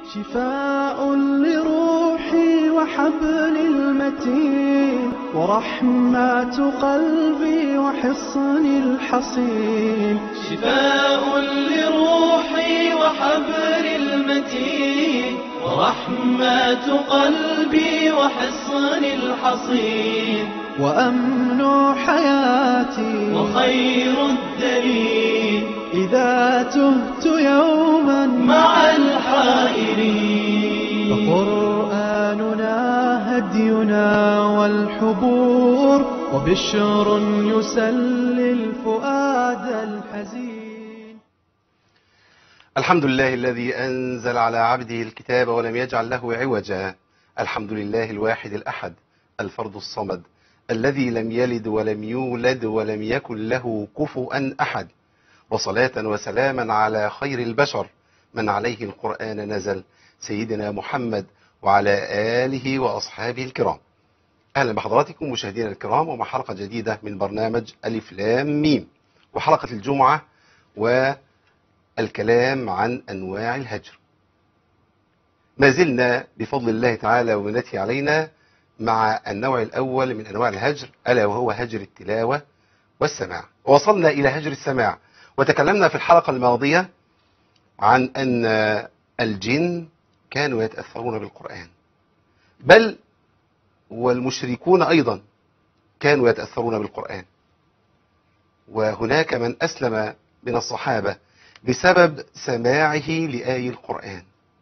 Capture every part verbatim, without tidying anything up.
شفاء لروحي وحبل المتين، ورحمة قلبي وحصن الحصين. شفاء لروحي وحبل المتين، ورحمة قلبي وحصن الحصين. وأمن حياتي وخير الدليل، إذا تهت يوما مع الحائرين. فقرآننا هدينا والحبور، وبشر يسلي الفؤاد الحزين. الحمد لله الذي أنزل على عبده الكتاب ولم يجعل له عوجا. الحمد لله الواحد الأحد الفرد الصمد، الذي لم يلد ولم يولد ولم يكن له كفوا أحد. وصلاة وسلاما على خير البشر من عليه القرآن نزل، سيدنا محمد وعلى آله وأصحابه الكرام. أهلا بحضراتكم مشاهدينا الكرام، ومع حلقة جديدة من برنامج ألف لام ميم، وحلقة الجمعة والكلام عن أنواع الهجر. ما زلنا بفضل الله تعالى ومنته علينا مع النوع الأول من أنواع الهجر، ألا وهو هجر التلاوة والسماع. وصلنا إلى هجر السماع، وتكلمنا في الحلقة الماضية عن أن الجن كانوا يتأثرون بالقرآن، بل والمشركون أيضا كانوا يتأثرون بالقرآن. وهناك من أسلم من الصحابة بسبب سماعه لآي القرآن.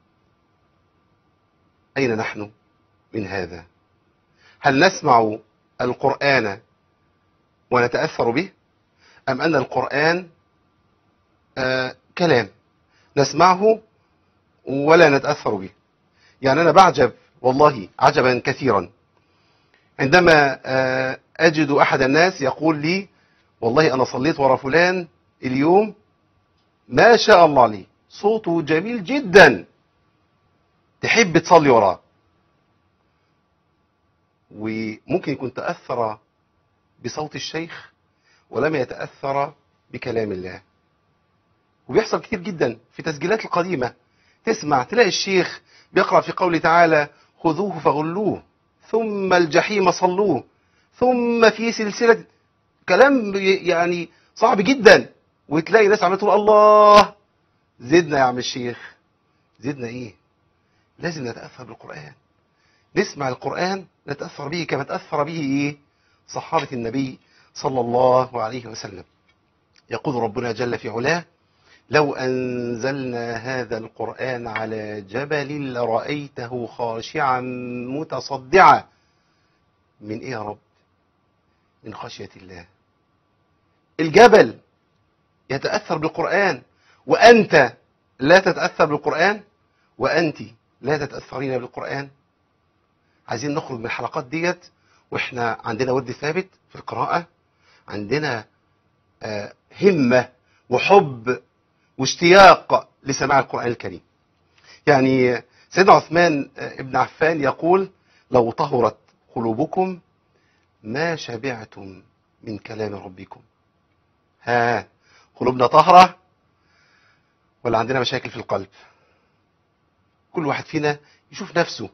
أين نحن من هذا؟ هل نسمع القرآن ونتأثر به، أم أن القرآن آه كلام نسمعه ولا نتأثر به؟ يعني أنا بعجب والله عجبا كثيرا عندما آه أجد أحد الناس يقول لي والله أنا صليت ورا فلان اليوم ما شاء الله عليه، صوته جميل جدا، تحب تصلي وراه. وممكن يكون تأثر بصوت الشيخ ولم يتأثر بكلام الله. وبيحصل كتير جدا في تسجيلات القديمة، تسمع تلاقي الشيخ بيقرأ في قوله تعالى: خذوه فغلوه ثم الجحيم صلوه ثم في سلسلة، كلام يعني صعب جدا، وتلاقي ناس عمالة تقول الله زدنا يا عم الشيخ. زدنا ايه؟ لازم نتأثر بالقرآن، نسمع القرآن نتأثر به كما تأثر به ايه صحابة النبي صلى الله عليه وسلم. يقول ربنا جل في علاه: لو أنزلنا هذا القرآن على جبل لرأيته خاشعا متصدعا من إيه يا رب؟ من خشية الله. الجبل يتأثر بالقرآن وأنت لا تتأثر بالقرآن، وأنت لا تتأثرين بالقرآن. عايزين نخرج من الحلقات ديت وإحنا عندنا ود ثابت في القراءة، عندنا آه همة وحب واشتياق لسماع القرآن الكريم. يعني سيدنا عثمان ابن عفان يقول: لو طهرت قلوبكم ما شبعتم من كلام ربكم. ها، قلوبنا طهرة ولا عندنا مشاكل في القلب؟ كل واحد فينا يشوف نفسه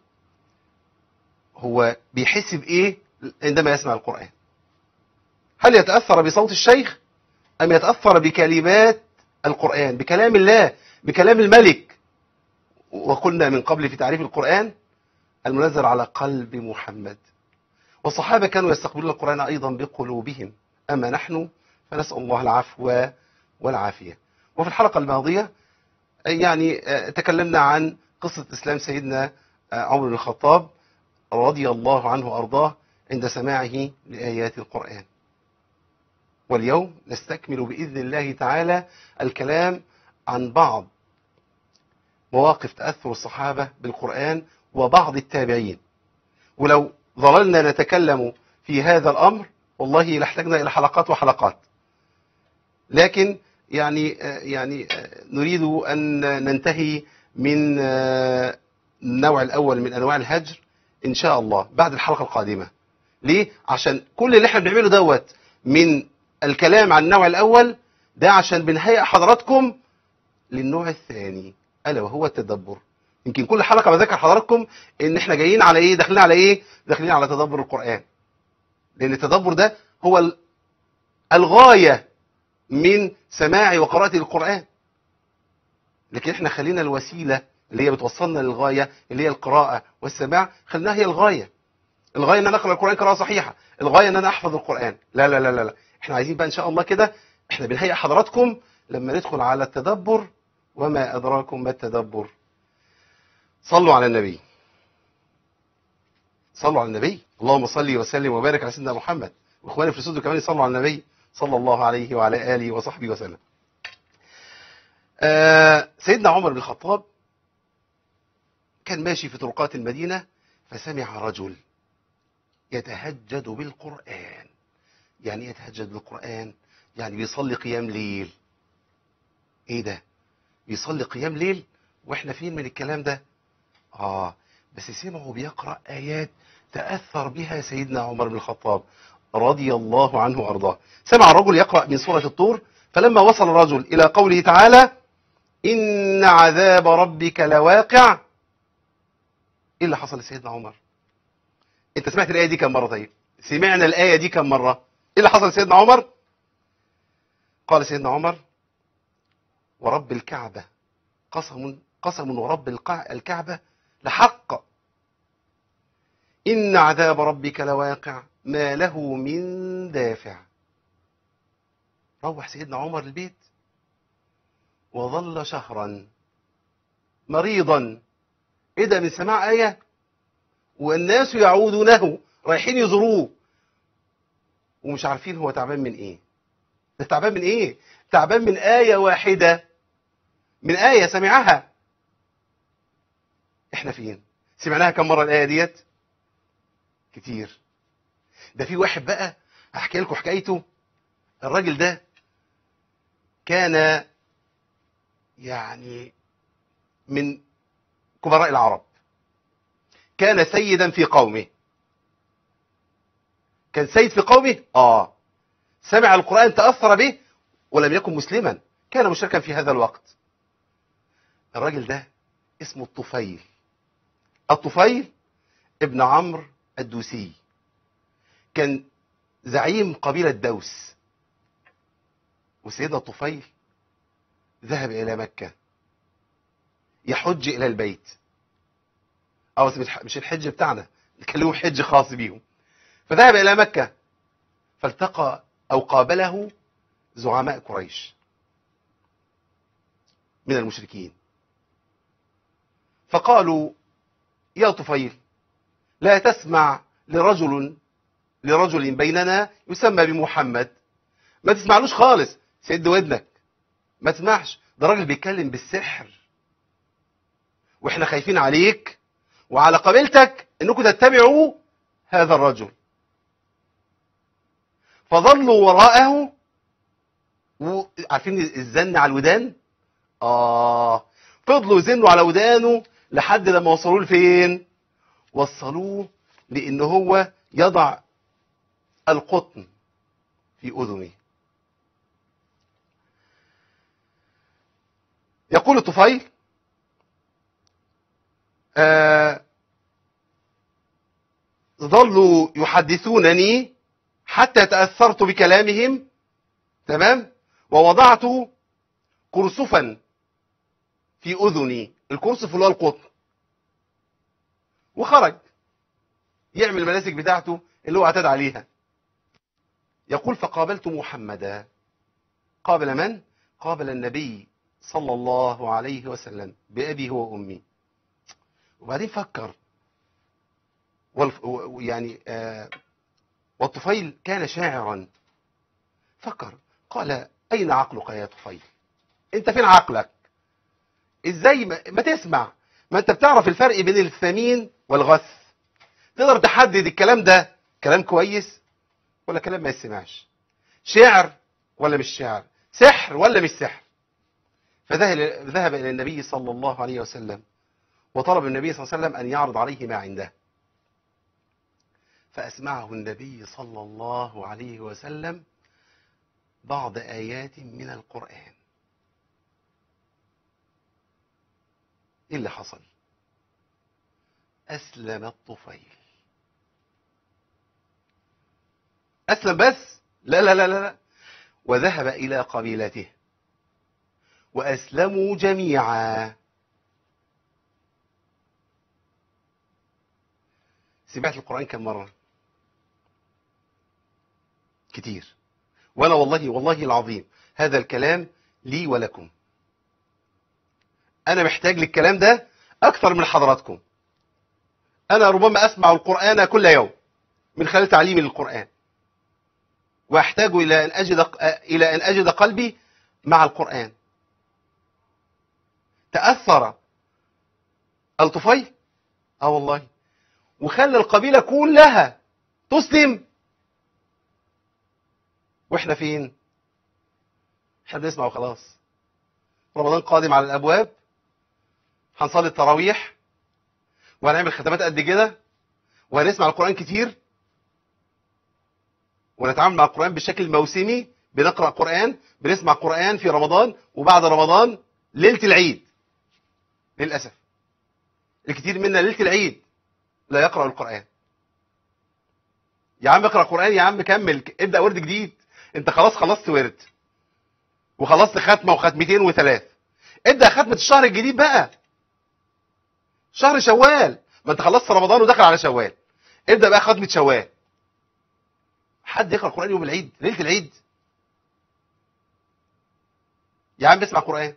هو بيحس بإيه عندما يسمع القرآن. هل يتأثر بصوت الشيخ أم يتأثر بكلمات القرآن، بكلام الله، بكلام الملك؟ وقلنا من قبل في تعريف القرآن: المنزل على قلب محمد. والصحابة كانوا يستقبلون القرآن أيضا بقلوبهم، أما نحن فنسأل الله العفو والعافية. وفي الحلقة الماضية يعني تكلمنا عن قصة إسلام سيدنا عمر بن الخطاب رضي الله عنه وأرضاه عند سماعه لآيات القرآن. واليوم نستكمل بإذن الله تعالى الكلام عن بعض مواقف تأثر الصحابة بالقرآن وبعض التابعين. ولو ظللنا نتكلم في هذا الأمر والله لاحتاجنا إلى حلقات وحلقات، لكن يعني يعني نريد أن ننتهي من النوع الأول من أنواع الهجر إن شاء الله بعد الحلقة القادمة. ليه؟ عشان كل اللي احنا بنعمله دوت من الكلام عن النوع الأول ده عشان بنهيئ حضراتكم للنوع الثاني، ألا وهو التدبر. يمكن كل حلقة بذكر حضراتكم ان احنا جايين على ايه، داخلين على ايه، داخلين على تدبر القرآن. لان التدبر ده هو الغاية من سماع وقراءة القرآن. لكن احنا خلينا الوسيلة اللي هي بتوصلنا للغاية اللي هي القراءة والسماع، خليناها هي الغاية. الغاية ان انا اقرأ القرآن قراءة صحيحة، الغاية ان انا احفظ القرآن. لا لا لا لا, لا. احنا عايزين بقى ان شاء الله كده، احنا بنهيئ حضراتكم لما ندخل على التدبر. وما ادراكم ما التدبر. صلوا على النبي، صلوا على النبي. اللهم صل وسلم وبارك على سيدنا محمد. واخواني في الاستوديو كمان يصلوا على النبي صلى الله عليه وعلى اله وصحبه وسلم. آه سيدنا عمر بن الخطاب كان ماشي في طرقات المدينة، فسمع رجل يتهجد بالقرآن. يعني ايه يتهجد بالقرآن؟ يعني بيصلي قيام ليل. ايه ده؟ بيصلي قيام ليل واحنا فين من الكلام ده؟ اه بس سمعوا بيقرأ آيات تأثر بها سيدنا عمر بن الخطاب رضي الله عنه وارضاه. سمع الرجل يقرأ من سورة الطور، فلما وصل الرجل إلى قوله تعالى إن عذاب ربك لواقع، ايه اللي حصل لسيدنا عمر؟ انت سمعت الآية دي كم مرة؟ طيب سمعنا الآية دي كم مرة؟ ايه اللي حصل لسيدنا عمر؟ قال سيدنا عمر ورب الكعبة قسم قسم ورب الكعبة لحق إن عذاب ربك لواقع ما له من دافع. روح سيدنا عمر البيت وظل شهرا مريضا. ايه ده؟ من سماع آية والناس يعودونه رايحين يزوروه ومش عارفين هو تعبان من ايه. ده تعبان من ايه؟ تعبان من آية واحدة، من آية سمعها. احنا فين؟ سمعناها كم مرة الآية ديت؟ كتير. ده في واحد بقى هحكي لكم حكايته. الراجل ده كان يعني من كبراء العرب، كان سيدا في قومه. كان سيد في قومه اه سمع القرآن تأثر به ولم يكن مسلما، كان مشركا في هذا الوقت. الراجل ده اسمه الطفيل. الطفيل ابن عمرو الدوسي، كان زعيم قبيلة دوس. وسيدنا الطفيل ذهب إلى مكة يحج إلى البيت. أو مش الحج بتاعنا، نكلمه حج خاص بيهم. فذهب إلى مكة فالتقى أو قابله زعماء قريش من المشركين، فقالوا يا طفيل لا تسمع لرجل لرجل بيننا يسمى بمحمد، ما تسمعلوش خالص، سد ودنك ما تسمعش، ده راجل بيتكلم بالسحر واحنا خايفين عليك وعلى قبيلتك انكم تتبعوا هذا الرجل. فظلوا وراءه، عارفين الزن على الودان؟ اه فضلوا يزنوا على ودانه لحد لما وصلوه لفين؟ وصلوه لان هو يضع القطن في اذنه. يقول الطفيل آه ظلوا يحدثونني حتى تأثرت بكلامهم، تمام، ووضعت كرسفا في أذني. الكرسف اللي هو القطن. وخرج يعمل المناسك بتاعته اللي هو اعتاد عليها. يقول فقابلت محمدا. قابل من؟ قابل النبي صلى الله عليه وسلم بأبي هو وأمي. وبعدين فكر والف... يعني آه والطفيل كان شاعرا. فكر قال أين عقلك يا طفيل؟ أنت فين عقلك؟ إزاي ما, ما تسمع؟ ما أنت بتعرف الفرق بين الثمين والغث، تقدر تحدد الكلام ده كلام كويس ولا كلام ما يسمعش، شعر ولا مش شعر، سحر ولا مش سحر. فذهب إلى النبي صلى الله عليه وسلم وطلب النبي صلى الله عليه وسلم أن يعرض عليه ما عنده. فأسمعه النبي صلى الله عليه وسلم بعض آيات من القرآن. إيه اللي حصل؟ أسلم الطفيل. أسلم بس؟ لا لا لا لا، وذهب إلى قبيلته وأسلموا جميعا. سمعت القرآن كم مرة؟ كتير. وأنا والله والله العظيم هذا الكلام لي ولكم. أنا محتاج للكلام ده أكثر من حضراتكم. أنا ربما أسمع القرآن كل يوم من خلال تعليمي للقرآن، وأحتاج إلى أن أجد إلى أن أجد قلبي مع القرآن. تأثر الطفيل اه والله، وخلى القبيلة كلها تسلم. واحنا فين؟ احنا بنسمع وخلاص. رمضان قادم على الابواب، هنصلي التراويح وهنعمل ختمات قد كده وهنسمع القرآن كتير ونتعامل مع القرآن بالشكل الموسمي. بنقرأ قرآن، بنسمع قرآن في رمضان وبعد رمضان ليلة العيد. للأسف الكثير منا ليلة العيد لا يقرأ القرآن. يا عم اقرأ قرآن، يا عم كمل، ابدأ ورد جديد. انت خلاص خلصت ورد وخلصت ختمة وختمتين وثلاث، ابدأ ختمة الشهر الجديد بقى، شهر شوال. ما انت خلصت رمضان ودخل على شوال، ابدأ بقى ختمة شوال. حد يقرأ القرآن يوم العيد ليلة العيد؟ يا عم اسمع قرآن،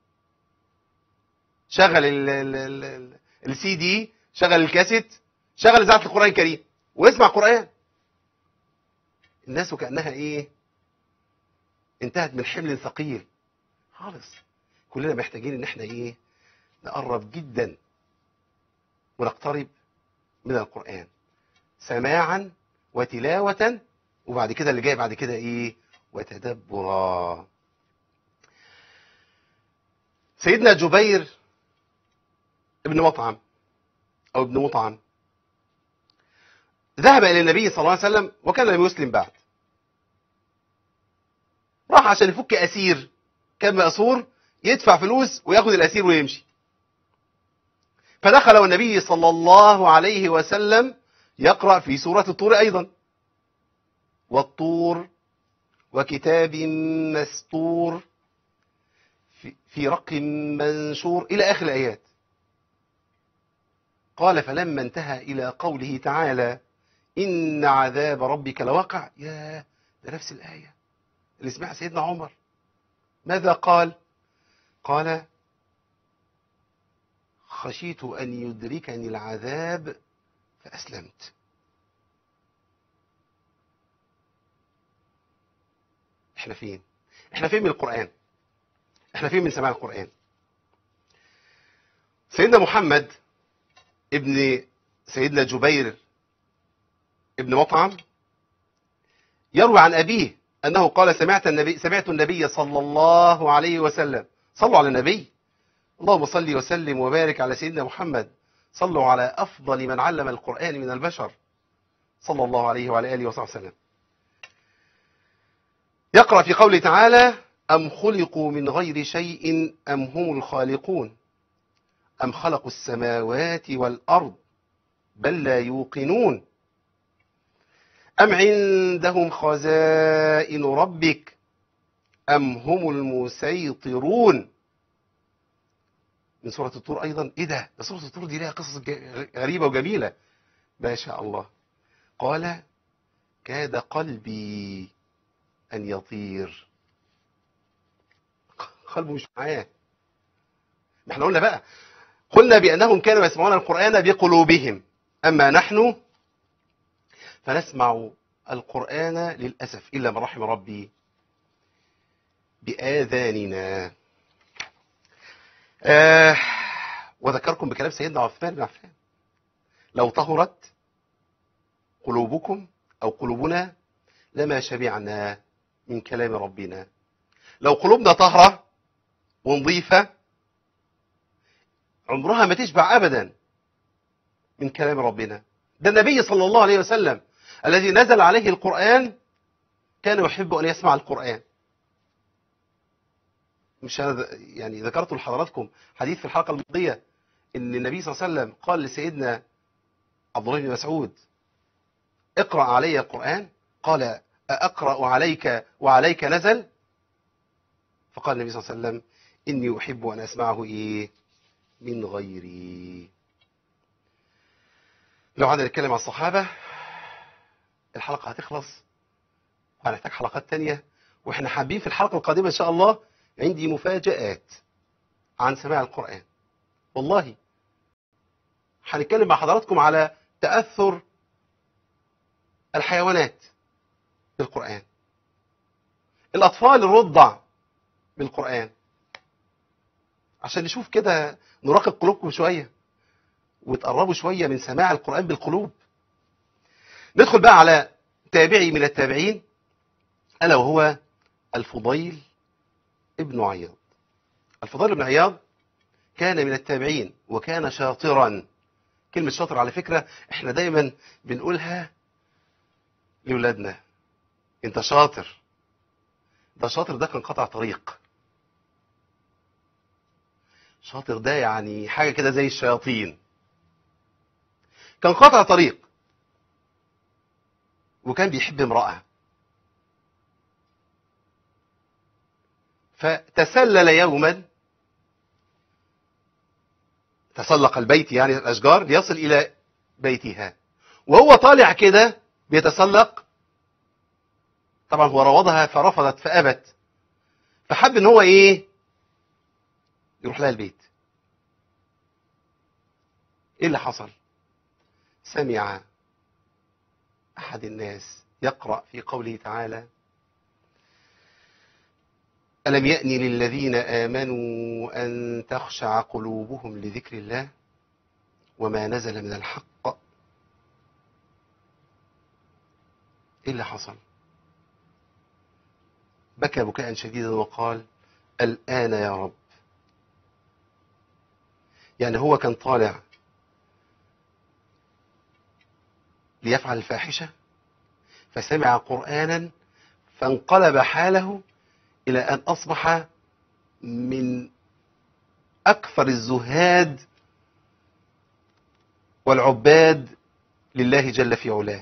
شغل السي دي، شغل الكاسيت، شغل اذاعه القرآن الكريم واسمع قرآن. الناس وكأنها ايه؟ انتهت من حمل ثقيل خالص. كلنا محتاجين ان احنا ايه؟ نقرب جدا ونقترب من القرآن سماعا وتلاوة، وبعد كده اللي جاي بعد كده ايه؟ وتدبرا. سيدنا جبير ابن مطعم او ابن مطعم ذهب الى النبي صلى الله عليه وسلم وكان لم يسلم بعد. راح عشان يفك اسير كان مأسور، يدفع فلوس وياخد الاسير ويمشي. فدخل والنبي صلى الله عليه وسلم يقرأ في سورة الطور ايضا، والطور وكتاب مسطور في رق منشور إلى آخر الآيات. قال فلما انتهى إلى قوله تعالى إن عذاب ربك لواقع، يا ده نفس الآية اللي سمعها سيدنا عمر. ماذا قال؟ قال خشيت أن يدركني العذاب فأسلمت. احنا فين؟ احنا فين من القرآن؟ احنا فين من سماع القرآن؟ سيدنا محمد ابن سيدنا جبير ابن مطعم يروي عن أبيه أنه قال سمعت النبي سمعت النبي صلى الله عليه وسلم. صلوا على النبي، اللهم صل وسلم وبارك على سيدنا محمد. صلوا على أفضل من علم القرآن من البشر صلى الله عليه وعلى آله وصحبه وسلم. يقرأ في قوله تعالى أم خلقوا من غير شيء أم هم الخالقون أم خلقوا السماوات والأرض بل لا يوقنون أم عندهم خزائن ربك أم هم المسيطرون. من سورة الطور أيضا. إيه ده؟ ده سورة الطور دي لها قصص غريبة وجميلة ما شاء الله. قال كاد قلبي أن يطير. قلبه مش معاه. احنا قلنا بقى قلنا بأنهم كانوا يسمعون القرآن بقلوبهم، أما نحن فنسمع القرآن للأسف إلا من رحم ربي بآذاننا. آه وذكركم بكلام سيدنا عثمان بن عفان لو طهرت قلوبكم أو قلوبنا لما شبعنا من كلام ربنا. لو قلوبنا طهرة ونظيفة عمرها ما تشبع أبدا من كلام ربنا. ده النبي صلى الله عليه وسلم الذي نزل عليه القرآن كان يحب أن يسمع القرآن. مش أنا يعني ذكرت لحضراتكم حديث في الحلقة الماضية إن النبي صلى الله عليه وسلم قال لسيدنا عبد الله بن مسعود: اقرأ علي القرآن. قال: أقرأ عليك وعليك نزل؟ فقال النبي صلى الله عليه وسلم: إني أحب أن أسمعه إيه من غيري. لو قعدنا نتكلم عن الصحابة الحلقة هتخلص وهنحتاج حلقات تانية، وإحنا حابين في الحلقة القادمة إن شاء الله عندي مفاجآت عن سماع القرآن. والله هنتكلم مع حضراتكم على تأثر الحيوانات بالقرآن، الأطفال الرضع بالقرآن، عشان نشوف كده نراقب قلوبكم شوية وتقربوا شوية من سماع القرآن بالقلوب. ندخل بقى على تابعي من التابعين، ألا وهو الفضيل ابن عياض. الفضيل ابن عياض كان من التابعين وكان شاطرا. كلمة شاطر على فكرة احنا دايما بنقولها لأولادنا: انت شاطر. ده شاطر ده كان قطع طريق. شاطر ده يعني حاجة كده زي الشياطين. كان قطع طريق وكان بيحب امرأة، فتسلل يوما، تسلق البيت يعني الأشجار ليصل إلى بيتها، وهو طالع كده بيتسلق، طبعا هو راودها فرفضت فأبت، فحب ان هو ايه يروح لها البيت. ايه اللي حصل؟ سمع أحد الناس يقرأ في قوله تعالى: ألم يأن للذين آمنوا أن تخشع قلوبهم لذكر الله وما نزل من الحق. إيه اللي حصل؟ بكى بكاء شديدا وقال: الآن يا رب. يعني هو كان طالع ليفعل الفاحشة فسمع قرآنا فانقلب حاله إلى أن أصبح من أكثر الزهاد والعباد لله جل في علاه.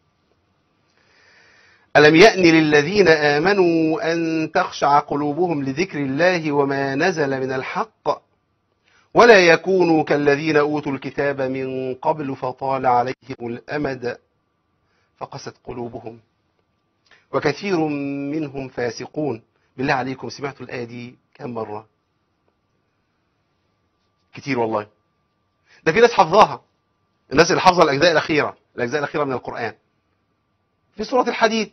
ألم يأن للذين آمنوا أن تخشع قلوبهم لذكر الله وما نزل من الحق ولا يكونوا كالذين أوتوا الكتاب من قبل فطال عليهم الأمد فقست قلوبهم وكثير منهم فاسقون. بالله عليكم سمعتوا الآية دي كم مرة؟ كتير والله. ده في ناس حفظها، الناس اللي حافظة الأجزاء الأخيرة الأجزاء الأخيرة من القرآن في سورة الحديد.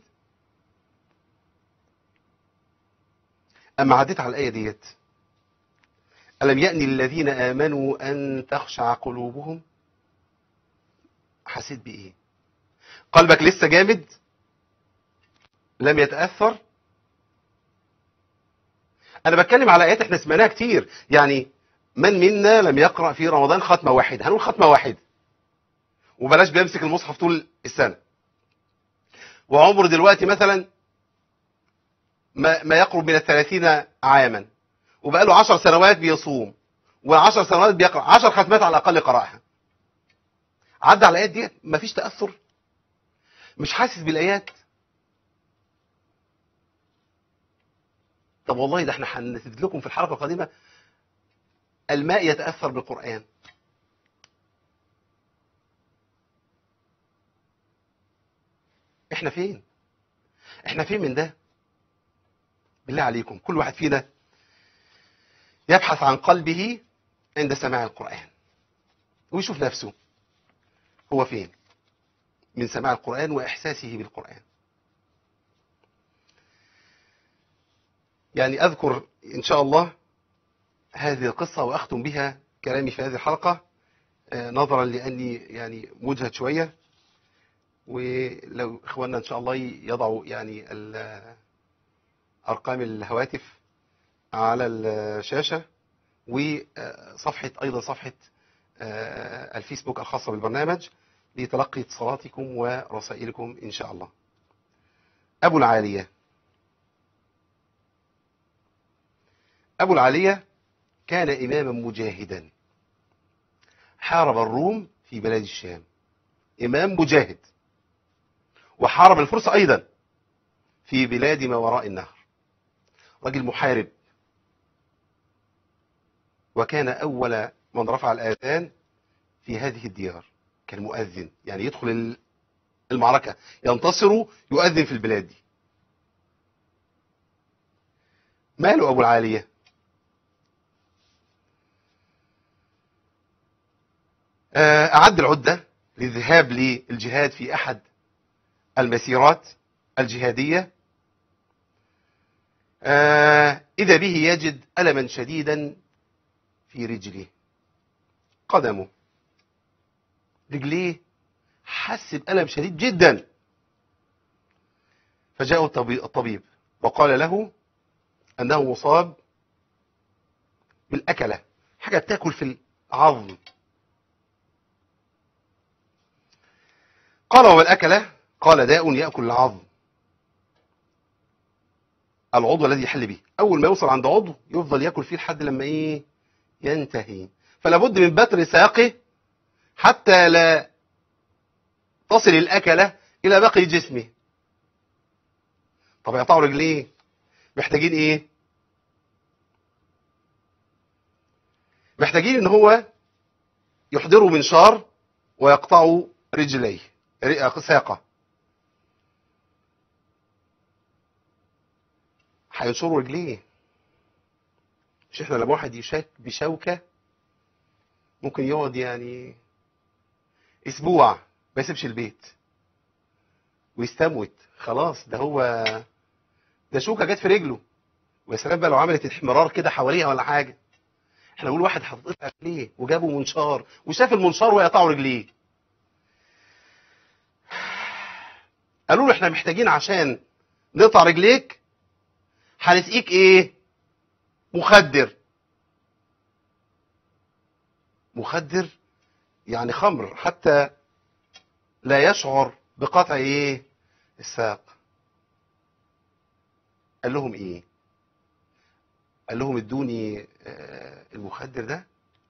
أما عديت على الآية ديت: ألم يأن للذين آمنوا أن تخشع قلوبهم، حسيت بإيه؟ قلبك لسه جامد؟ لم يتأثر؟ أنا بتكلم على آيات احنا سمعناها كتير. يعني من منا لم يقرأ في رمضان ختمة واحد؟ هنقول ختمة واحد وبلاش بيمسك المصحف طول السنة، وعمره دلوقتي مثلا ما, ما يقرب من الثلاثين عاما، وبقى له عشر سنوات بيصوم وعشر سنوات بيقرأ عشر ختمات على الأقل قرأها. عدى على الآيات دي مفيش تأثر؟ مش حاسس بالآيات؟ طب والله ده احنا هنثبت لكم في الحلقة القادمة الماء يتأثر بالقرآن. احنا فين؟ احنا فين من ده؟ بالله عليكم كل واحد فينا يبحث عن قلبه عند سماع القرآن ويشوف نفسه هو فين من سماع القرآن وإحساسه بالقرآن. يعني أذكر إن شاء الله هذه القصة وأختم بها كلامي في هذه الحلقة، نظرا لأني يعني مجهد شوية، ولو إخواننا إن شاء الله يضعوا يعني أرقام الهواتف على الشاشة، وصفحة أيضا صفحة الفيسبوك الخاصة بالبرنامج لتلقي اتصالاتكم ورسائلكم إن شاء الله. أبو العالية. أبو العالية كان إماما مجاهدا، حارب الروم في بلاد الشام إمام مجاهد، وحارب الفرس أيضا في بلاد ما وراء النهر. رجل محارب، وكان أول من رفع الآذان في هذه الديار، كان مؤذن، يعني يدخل المعركة ينتصروا يؤذن في البلاد دي. ماله أبو العالية؟ أعد العدة للذهاب للجهاد في أحد المسيرات الجهادية، إذا به يجد ألما شديدا في رجله، قدمه، رجليه، حس بألم شديد جدا. فجاء الطبيب وقال له أنه مصاب بالأكلة، حاجة بتاكل في العظم. قال: والأكلة؟ قال: داء يأكل العظم، العضو الذي يحل به. أول ما يوصل عند عضو يفضل يأكل فيه لحد لما إيه؟ ينتهي. فلا بد من بتر ساقه حتى لا تصل الأكلة إلى باقي جسمه. طب يقطعوا رجليه، محتاجين إيه؟ محتاجين إن هو يحضروا منشار ويقطعوا رجليه، ساقه. هينشروا رجليه. مش احنا لما واحد يشاك بشوكة ممكن يقعد يعني اسبوع ما يسيبش البيت ويستموت، خلاص ده هو ده شوكة جت في رجله. ويا سلام بقى لو عملت احمرار كده حواليها ولا حاجة. احنا نقول واحد هتتقطع رجليه وجابوا منشار وشاف المنشار ويقطعوا رجليه. قالوا له احنا محتاجين عشان نقطع رجليك هنسقيك ايه؟ مخدر. مخدر يعني خمر حتى لا يشعر بقطع ايه؟ الساق. قال لهم ايه؟ قال لهم ادوني المخدر ده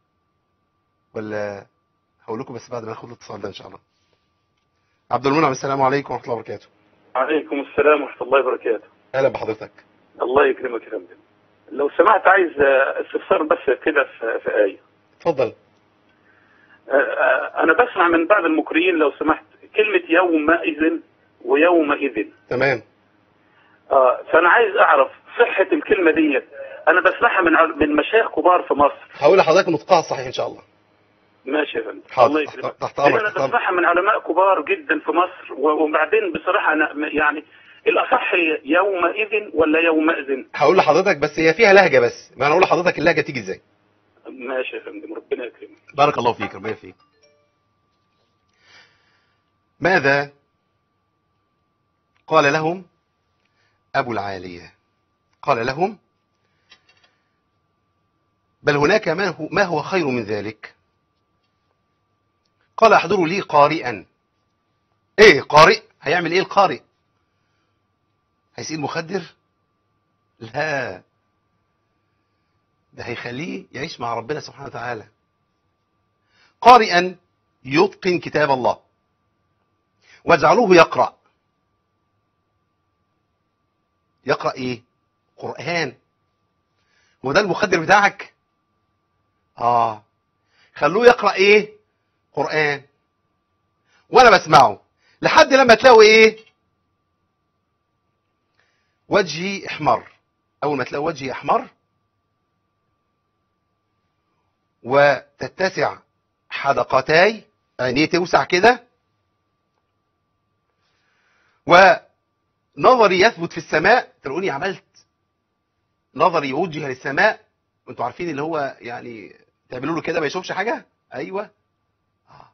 ولا هقول لكم بس بعد ما ناخد الاتصال ده ان شاء الله. عبد المنعم، السلام عليكم ورحمه الله وبركاته. وعليكم السلام ورحمه الله وبركاته. اهلا بحضرتك. الله يكرمك يا فندم. لو سمحت عايز استفسار بس كده في في ايه. اتفضل. انا بسمع من بعض المقرئين لو سمحت كلمه يومئذ ويومئذ. تمام. اه فانا عايز اعرف صحه الكلمه ديت. انا بسمعها من من مشايخ كبار في مصر. هقول لحضرتك نطقها الصحيح ان شاء الله. ماشي يا فندم. الله يكرمك. تحت امرك. انا بسمعها من علماء كبار جدا في مصر، وبعدين بصراحه انا يعني الاصح يومئذ ولا يومئذ؟ هقول لحضرتك بس هي فيها لهجه، بس ما انا اقول لحضرتك اللهجه تيجي ازاي. ماشي يا فندم، ربنا يكرمك. بارك الله فيك، ربنا يفيك. ماذا قال لهم ابو العاليه؟ قال لهم: بل هناك ما هو, ما هو خير من ذلك. قال: احضروا لي قارئا. ايه قارئ؟ هيعمل ايه القارئ؟ هيسيل مخدر؟ لا، ده هيخليه يعيش مع ربنا سبحانه وتعالى. قارئا يتقن كتاب الله، واجعلوه يقرأ. يقرأ ايه؟ قرآن. هو ده المخدر بتاعك؟ اه خلوه يقرأ ايه؟ قرآن. وانا بسمعه لحد لما تلاقوا ايه؟ وجهي احمر. اول ما تلاقوا وجهي احمر وتتسع حدقتاي، عينيه توسع كده، ونظري يثبت في السماء، تلاقوني عملت نظري يوجه للسماء. وانتوا عارفين اللي هو يعني تعملوا له كده ما يشوفش حاجه. ايوه. آه.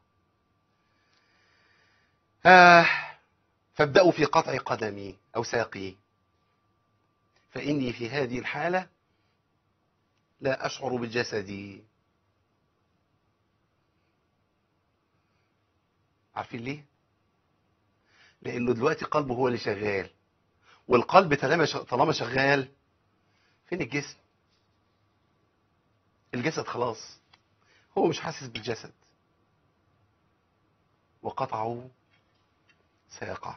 آه. فابدأوا في قطع قدمي او ساقي، فاني في هذه الحاله لا اشعر بجسدي. عارفين ليه؟ لانه دلوقتي قلبه هو اللي شغال، والقلب طالما شغال فين الجسم؟ الجسد خلاص هو مش حاسس بالجسد. وقطعوا ساقه.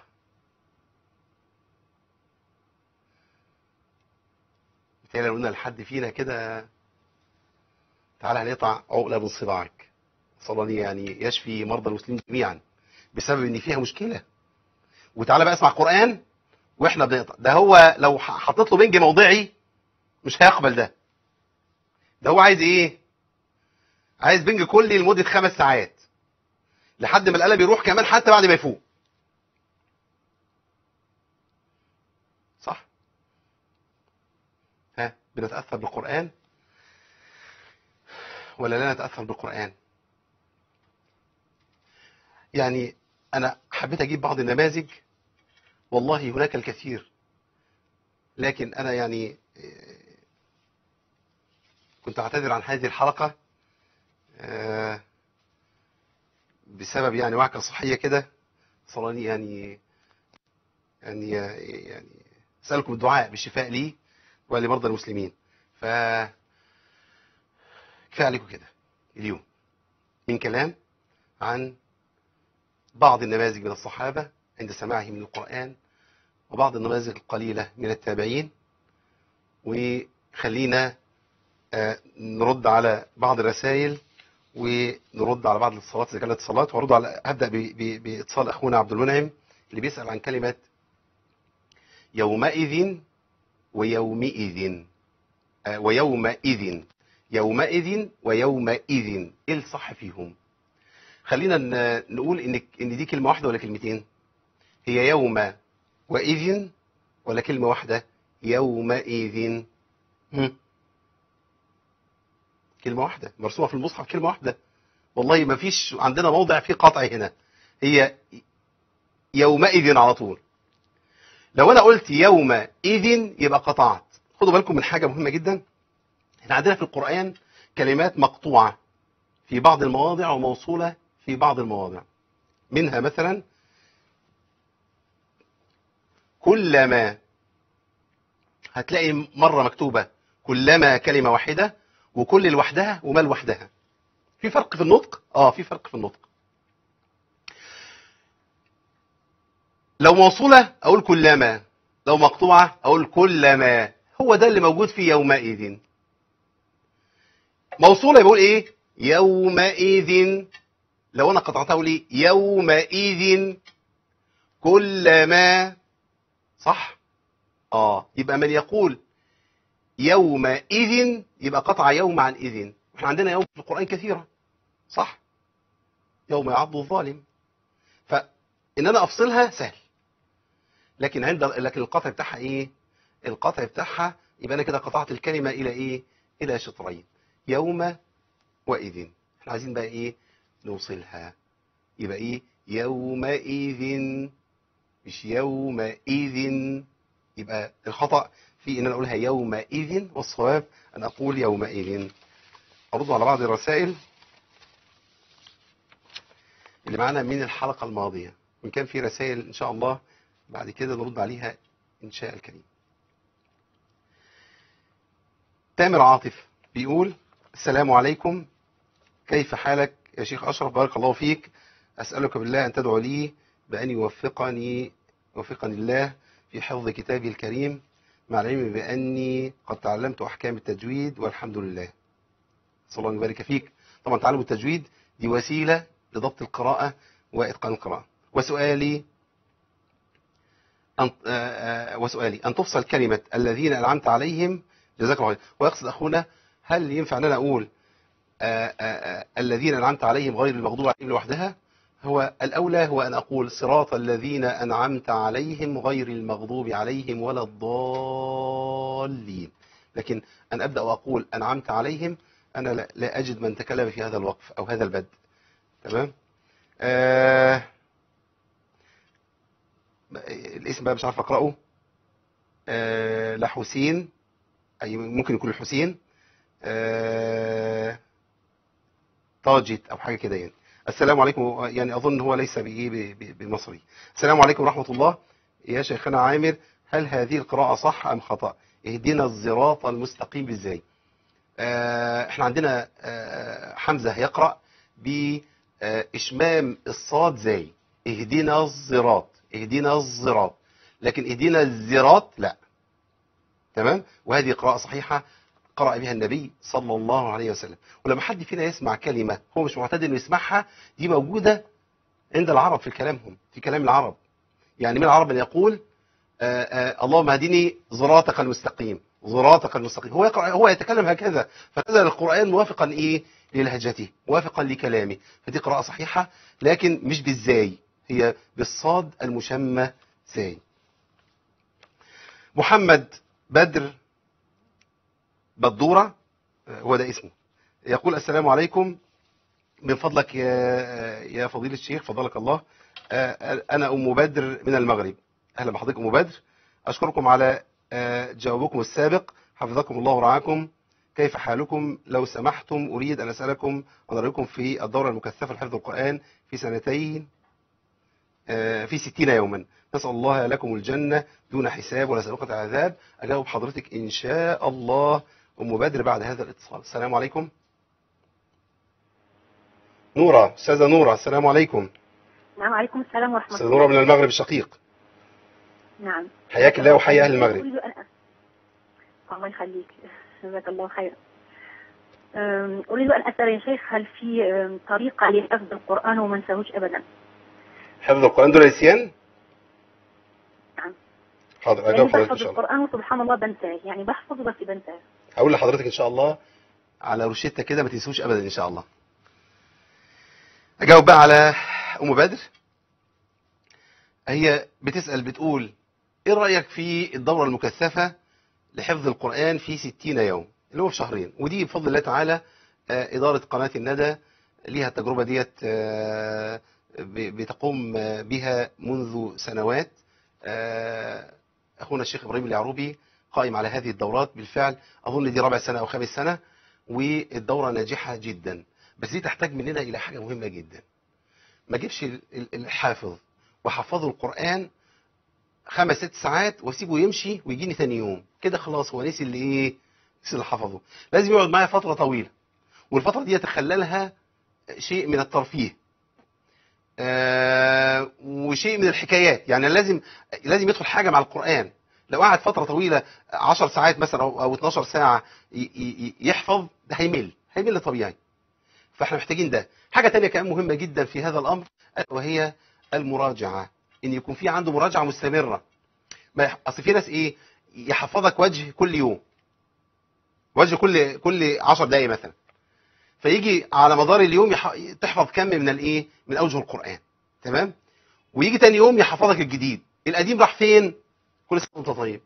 بالتالي لو قلنا لحد فينا كده تعالى هنقطع عقله من صباعك، صلى الله يعني يشفي مرضى المسلمين جميعا بسبب ان فيها مشكله، وتعالى بقى اسمع قرآن واحنا بنقطع. ده هو لو حطيت له بنج موضعي مش هيقبل ده. ده هو عايز ايه؟ عايز بنج كلي لمده خمس ساعات لحد ما القلم يروح كمان حتى بعد ما يفوق. صح؟ ها بنتاثر بالقرآن ولا لا نتاثر بالقرآن؟ يعني انا حبيت اجيب بعض النماذج، والله هناك الكثير، لكن انا يعني كنت اعتذر عن هذه الحلقة بسبب يعني وعكة صحية كده، صلاني يعني يعني يعني اسالكم الدعاء بالشفاء لي ولمرضى المسلمين. ف كفايه عليكم كده اليوم من كلام عن بعض النماذج من الصحابة عند سماعهم من القرآن، وبعض النماذج القليلة من التابعين. وخلينا نرد على بعض الرسائل ونرد على بعض الاتصالات إذا كانت اتصالات، وارد على هبدأ باتصال أخونا عبد المنعم اللي بيسأل عن كلمة يومئذ ويومئذ ويومئذ يومئذ ويومئذ ايه الصح فيهم؟ خلينا نقول ان ان دي كلمة واحدة ولا كلمتين؟ هي يوم وإذ ولا كلمة واحدة؟ يومئذ كلمة واحدة مرسومة في المصحف، كلمة واحدة والله ما فيش عندنا موضع فيه قطع هنا، هي يومئذ على طول. لو انا قلت يومئذ يبقى قطعت. خدوا بالكم من حاجة مهمة جدا، احنا عندنا في القرآن كلمات مقطوعة في بعض المواضع وموصولة في بعض المواضع. منها مثلا كلما، هتلاقي مرة مكتوبة كلما كلمة واحدة، وكل لوحدها وما لوحدها. في فرق في النطق؟ اه في فرق في النطق. لو موصولة اقول كلما، لو مقطوعة اقول كلما. هو ده اللي موجود في يومئذ. موصولة يقول ايه؟ يومئذ. لو انا قطعتها اقول ايه؟ يومئذ كلما. صح؟ اه يبقى من يقول يومئذ يبقى قطع يوم عن إذن. احنا عندنا يوم في القرآن كثيرة، صح؟ يوم يعض الظالم. فإن أنا أفصلها سهل، لكن عند لكن القطع بتاعها إيه؟ القطع بتاعها يبقى أنا كده قطعت الكلمة إلى إيه؟ إلى شطرين، يوم وإذن. احنا عايزين بقى إيه؟ نوصلها، يبقى إيه؟ يومئذ مش يومئذ. يبقى الخطأ في ان انا اقولها يومئذ، والصواب ان اقول يومئذ. ارد على بعض الرسائل اللي معانا من الحلقة الماضية، وان كان في رسائل ان شاء الله بعد كده نرد عليها ان شاء الكريم. تامر عاطف بيقول السلام عليكم، كيف حالك يا شيخ اشرف؟ بارك الله فيك، اسألك بالله ان تدعو لي بان يوفقني يوفقني الله في حفظ كتابي الكريم، مع العلم بأني قد تعلمت أحكام التجويد والحمد لله. صلى الله يبارك فيك. طبعا تعلم التجويد دي وسيلة لضبط القراءة وإتقان القراءة. وسؤالي أن وسؤالي أن تفصل كلمة الذين أنعمت عليهم، جزاك الله خير. ويقصد أخونا هل ينفع أن أنا أقول آآ آآ الذين أنعمت عليهم غير المغضوب عليهم لوحدها؟ هو الأولى هو أن أقول صراط الذين أنعمت عليهم غير المغضوب عليهم ولا الضالين، لكن أن أبدأ وأقول أنعمت عليهم أنا لا, لا أجد من تكلم في هذا الوقف أو هذا البدء. تمام. آه الاسم بقى مش عارف أقرأه. آه لحسين، أي ممكن يكون الحسين. آه طاجت أو حاجة كده يعني. السلام عليكم، يعني أظن هو ليس بإيه بمصري. السلام عليكم ورحمة الله يا شيخنا عامر، هل هذه القراءة صح أم خطأ؟ اهدنا الصراط المستقيم ازاي؟ آه احنا عندنا آه حمزة يقرأ ب آه، اشمام الصاد زي اهدنا الصراط، اهدنا الصراط، لكن اهدنا الزراط لا. تمام. وهذه قراءة صحيحة قرأ بها النبي صلى الله عليه وسلم. ولما حد فينا يسمع كلمة هو مش معتاد انه يسمعها، دي موجودة عند العرب في كلامهم، في كلام العرب. يعني من العرب من يقول آآ آآ اللهم اهدني صراطك المستقيم، صراطك المستقيم، هو يقرأ، هو يتكلم هكذا، فنزل القرآن موافقا ايه للهجته، موافقا لكلامه. فدي قراءة صحيحة، لكن مش بالزاي، هي بالصاد المشمة زاي. محمد بدر بدورة هو ده اسمه، يقول السلام عليكم، من فضلك يا يا فضيلة الشيخ فضلك الله، أنا أم بدر من المغرب. أهلا بحضرتك أم بدر، أشكركم على جوابكم السابق، حفظكم الله ورعاكم. كيف حالكم؟ لو سمحتم أريد أن أسألكم عن رأيكم في الدورة المكثفة لحفظ القرآن في سنتين في ستين يوما. نسأل الله لكم الجنة دون حساب ولا سابقة عذاب. أجاوب حضرتك إن شاء الله أم بدر بعد هذا الاتصال. السلام عليكم. نورة، أستاذة نورة، السلام عليكم. نعم عليكم السلام ورحمة الله. أستاذة نورة من المغرب الشقيق. نعم. حياك الله وحيا أهل المغرب. أريد أن الله يخليك، جزاك الله خير. أريد أن أسأل يا شيخ، هل في طريقة لحفظ القرآن وما نساهوش أبدا؟ حفظ القرآن دون نسيان؟ نعم. حاضر، أجاوب حضرتك إن بحفظ شاء الله. القرآن وسبحان الله بنساه، يعني بحفظه بس بنساه. هقول لحضرتك إن شاء الله على روشتة كده ما تنسوش أبدا إن شاء الله. أجاوب بقى على أم بدر. هي بتسأل بتقول إيه رأيك في الدورة المكثفة لحفظ القرآن في ستين يوم اللي هو في شهرين؟ ودي بفضل الله تعالى إدارة قناة الندى ليها التجربة ديت بتقوم بها منذ سنوات. أخونا الشيخ إبراهيم اليعروبي قائم على هذه الدورات بالفعل، أظن دي رابع سنة أو خامس سنة، والدورة ناجحة جدا. بس دي تحتاج مننا إلى حاجة مهمة جدا، ما جيبش الحافظ وحفظه القرآن خمس ست ساعات واسيبه يمشي ويجيني ثاني يوم كده خلاص هو نسي اللي ايه، نسي اللي حفظه. لازم يقعد معايا فترة طويلة، والفترة دي يتخللها شيء من الترفيه آه وشيء من الحكايات. يعني لازم لازم يدخل حاجة مع القرآن. لو قعد فترة طويلة عشر ساعات مثلا أو اتناشر ساعة يحفظ، ده هيمل هيمل طبيعي. فاحنا محتاجين ده. حاجة تانية كمان مهمة جدا في هذا الأمر وهي المراجعة، إن يكون في عنده مراجعة مستمرة. ما أصل في ناس إيه يحفظك وجه كل يوم، وجه كل كل عشر دقايق مثلا، فيجي على مدار اليوم يح... تحفظ كم من الإيه من أوجه القرآن، تمام؟ ويجي تاني يوم يحفظك الجديد، القديم راح فين؟ كل سنة وأنت طيب.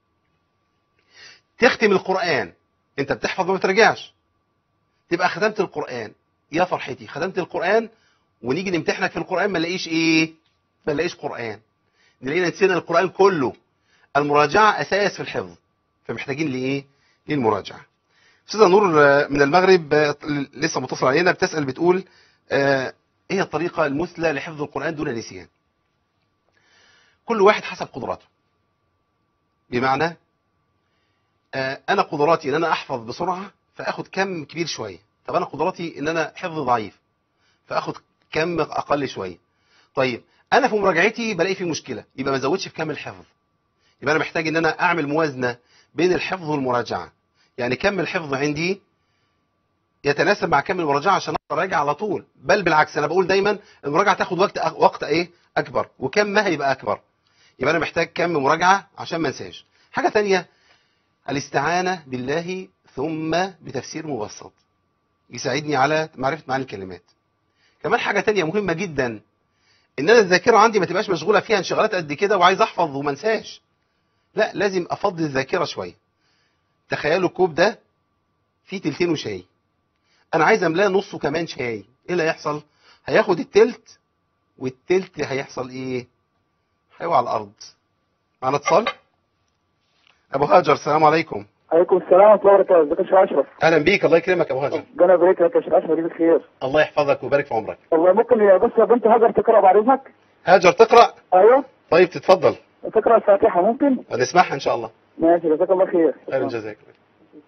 تختم القرآن، أنت بتحفظ ما بترجعش، تبقى ختمت القرآن، يا فرحتي ختمت القرآن، ونيجي نمتحنك في القرآن ما نلاقيش ايه، ما نلاقيش قرآن، نلاقينا نسينا القرآن كله. المراجعة اساس في الحفظ، فمحتاجين لايه، للمراجعة. استاذة نور من المغرب لسه متصل علينا، بتسأل بتقول آه ايه الطريقة المثلى لحفظ القرآن دون نسيان؟ كل واحد حسب قدراته. بمعنى آه انا قدراتي ان انا احفظ بسرعة فاخد كم كبير شوية، طب انا قدراتي ان انا حفظ ضعيف فاخد كم اقل شويه. طيب انا في مراجعتي بلاقي في مشكله، يبقى ما ازودش في كم الحفظ، يبقى انا محتاج ان انا اعمل موازنه بين الحفظ والمراجعه. يعني كم الحفظ عندي يتناسب مع كم المراجعه عشان اقدر اراجع على طول، بل بالعكس انا بقول دايما المراجعه تاخد وقت وقت ايه اكبر، وكمها يبقى اكبر. يبقى انا محتاج كم مراجعه عشان ما انساش. حاجه ثانيه الاستعانه بالله ثم بتفسير مبسط يساعدني على معرفه معاني الكلمات. كمان حاجة تانية مهمة جدا، ان انا الذاكرة عندي ما تبقاش مشغولة فيها انشغالات قد كده وعايز احفظ وما انساش. لا، لازم افضي الذاكرة شوية. تخيلوا الكوب ده فيه تلتين وشاي، انا عايز املاه نصه كمان شاي، ايه اللي هيحصل؟ هياخد التلت، والتلت هيحصل ايه؟ هيقع على الارض. معنا اتصال. ابو هاجر، السلام عليكم. عليكم السلام ورحمة الله وبركاته. ازيك يا شيخ اشرف؟ اهلا بيك، الله يكرمك يا ابو هاجر. ربنا يبارك لك يا شيخ اشرف، يجزيك خير. الله يحفظك ويبارك في عمرك. والله ممكن يا بس يا بنت هاجر تقرا بعد اذنك؟ هاجر تقرا؟ ايوه. طيب تتفضل. تقرا الفاتحة ممكن؟ هنسمعها ان شاء الله. ماشي، جزاك الله خير. خير جزاك.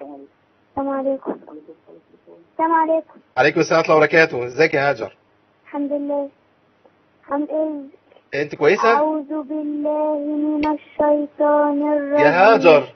السلام عليكم. السلام عليكم. عليكم السلام ورحمة الله وبركاته. ازيك يا هاجر؟ الحمد لله. الحمد لله. انت كويسة؟ أعوذ بالله من الشيطان الرجيم. يا هاجر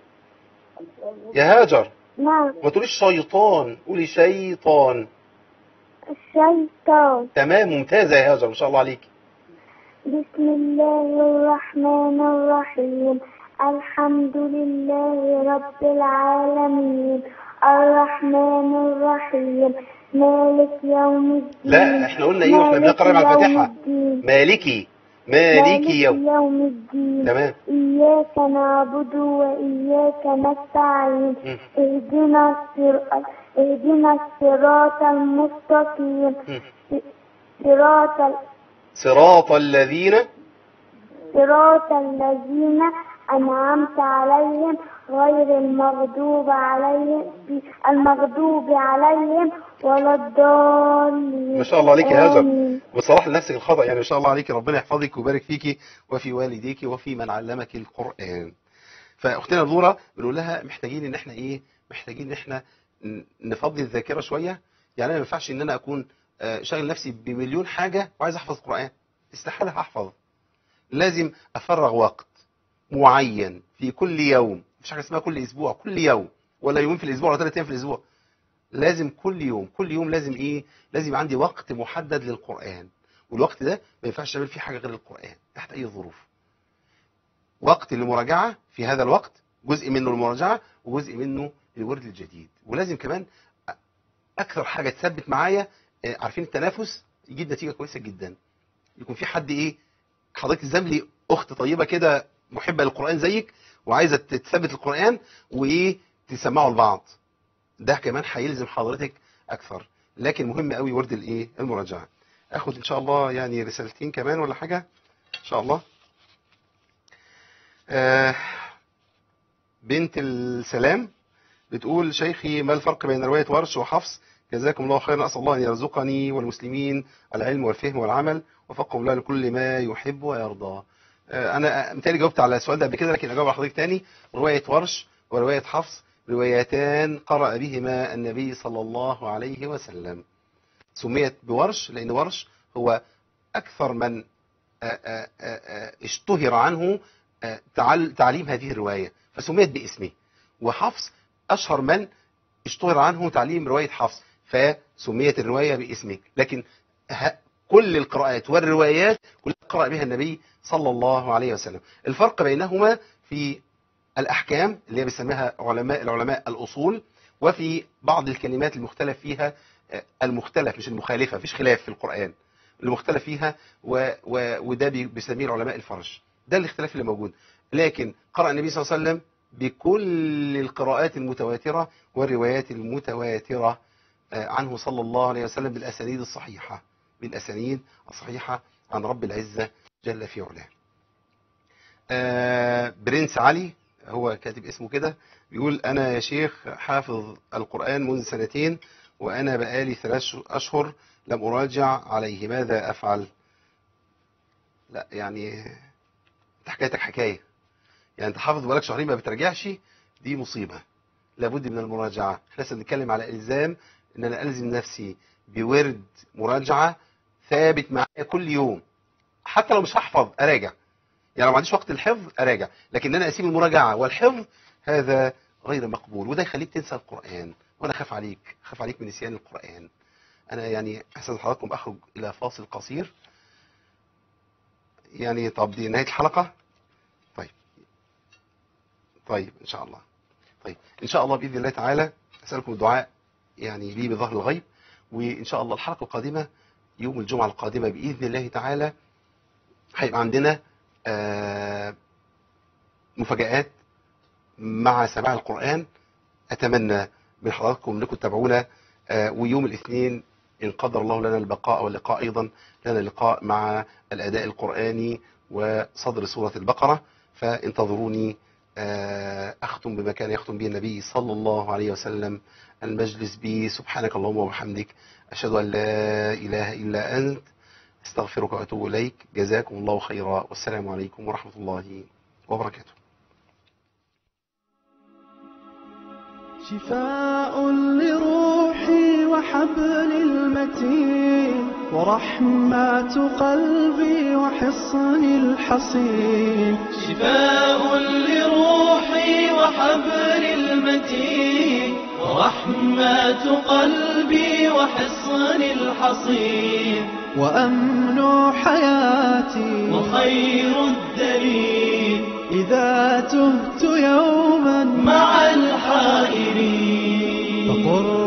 يا هاجر نعم. ما تقوليش شيطان، قولي شيطان. الشيطان. تمام، ممتازة يا هاجر، ما شاء الله عليك. بسم الله الرحمن الرحيم. الحمد لله رب العالمين الرحمن الرحيم مالك يوم الدين. لا احنا قلنا ايه واحنا بنقرأ مع الفاتحة؟ مالكي مالكي يوم. يوم الدين. تمام. إياك نعبد وإياك نستعين. اهدنا الصراط اهدنا الصراط المستقيم. صراط ال... صراط الذين صراط الذين أنعمت عليهم غير المغضوب عليهم المغضوب عليهم ولا الضالين. ما شاء الله عليك يا هاجر، بصراحة لنفسك الخطأ يعني. ما شاء الله عليك، ربنا يحفظك ويبارك فيكي وفي والديك وفي من علمك القرآن. فأختنا نورة بنقول لها محتاجين ان احنا ايه محتاجين ان احنا نفضي الذاكرة شوية. يعني انا ما ينفعش ان انا اكون شاغل نفسي بمليون حاجة وعايز احفظ القرآن، استحالة هحفظ. لازم افرغ وقت معين في كل يوم، مش حاجة اسمها كل اسبوع، كل يوم ولا يومين في الاسبوع ولا ثلاث ايام في الاسبوع. لازم كل يوم كل يوم لازم ايه لازم عندي وقت محدد للقرآن، والوقت ده ما ينفعش اعمل فيه حاجة غير القرآن تحت اي ظروف. وقت للمراجعة، في هذا الوقت جزء منه المراجعة وجزء منه الورد الجديد. ولازم كمان اكثر حاجة تثبت معايا، عارفين التنافس يجيب نتيجة كويسة جدا. يكون في حد ايه حضرتك زميلي اخت طيبة كده محبة للقرآن زيك وعايزة تثبت القرآن وايه تسمعوا لبعض، ده كمان هيلزم حضرتك اكثر. لكن مهم قوي ورد الايه المراجعة. اخد ان شاء الله يعني رسالتين كمان ولا حاجة ان شاء الله. آه بنت السلام بتقول شيخي ما الفرق بين رواية ورش وحفص؟ جزاكم الله خيرا، أسأل الله أن يرزقني والمسلمين العلم والفهم والعمل وفقهم الله لكل ما يحب ويرضى. آه أنا متهيألي جاوبت على السؤال ده قبل كده لكن أجاوب على حضرتك تاني. رواية ورش ورواية حفص روايتان قرأ بهما النبي صلى الله عليه وسلم. سميت بورش لأن ورش هو أكثر من آآ آآ اشتهر عنه تعليم هذه الرواية فسميت باسمه، وحفص أشهر من اشتهر عنه تعليم رواية حفص فسميت الرواية باسمه. لكن كل القراءات والروايات كلها قرأ بها النبي صلى الله عليه وسلم. الفرق بينهما في الأحكام اللي هي بيسميها علماء العلماء الأصول، وفي بعض الكلمات المختلف فيها، المختلف مش المخالفة، فيش خلاف في القرآن، المختلف فيها و... و... وده بيسميه العلماء الفرش. ده الاختلاف اللي موجود. لكن قرأ النبي صلى الله عليه وسلم بكل القراءات المتواترة والروايات المتواترة عنه صلى الله عليه وسلم بالأسانيد الصحيحة بالأسانيد الصحيحة عن رب العزة جل في علاه. آه برنس علي هو كاتب اسمه كده بيقول أنا يا شيخ حافظ القرآن منذ سنتين وأنا بقالي ثلاث أشهر لم أراجع عليه، ماذا أفعل؟ لا يعني انت حكايتك حكاية، يعني انت حافظ بقالك شهرين ما بتراجعش، دي مصيبة، لابد من المراجعة. احنا لسه بنتكلم على إلزام ان انا ألزم نفسي بورد مراجعة ثابت معايا كل يوم، حتى لو مش هحفظ أراجع، يعني لو ما عنديش وقت الحفظ أراجع، لكن انا أسيب المراجعة والحفظ هذا غير مقبول، وده يخليك تنسى القرآن، وانا خاف عليك خاف عليك من نسيان القرآن. انا يعني احسن حضراتكم اخرج الى فاصل قصير يعني. طب دي نهاية الحلقة؟ طيب طيب ان شاء الله. طيب ان شاء الله باذن الله تعالى اسالكم الدعاء يعني لي بظهر الغيب، وان شاء الله الحلقة القادمة يوم الجمعة القادمة باذن الله تعالى هيبقى عندنا آه مفاجآت مع سماع القرآن. اتمنى من حضراتكم انكم تتابعونا، آه ويوم الاثنين إن قدر الله لنا البقاء واللقاء أيضا لنا لقاء مع الأداء القرآني وصدر سورة البقرة، فانتظروني أختم بما كان يختم به النبي صلى الله عليه وسلم المجلس بي سبحانك اللهم وبحمدك أشهد أن لا إله إلا أنت استغفرك وأتوب إليك. جزاكم الله خيرا والسلام عليكم ورحمة الله وبركاته. شفاء لروحي وحبل المتين ورحمة قلبي وحصني الحصين. شفاء لروحي وحبل المتين، ورحمة قلبي وحصني الحصين، وأمن حياتي وخير الدليل إذا تهت يوما مع الحائرين. فقل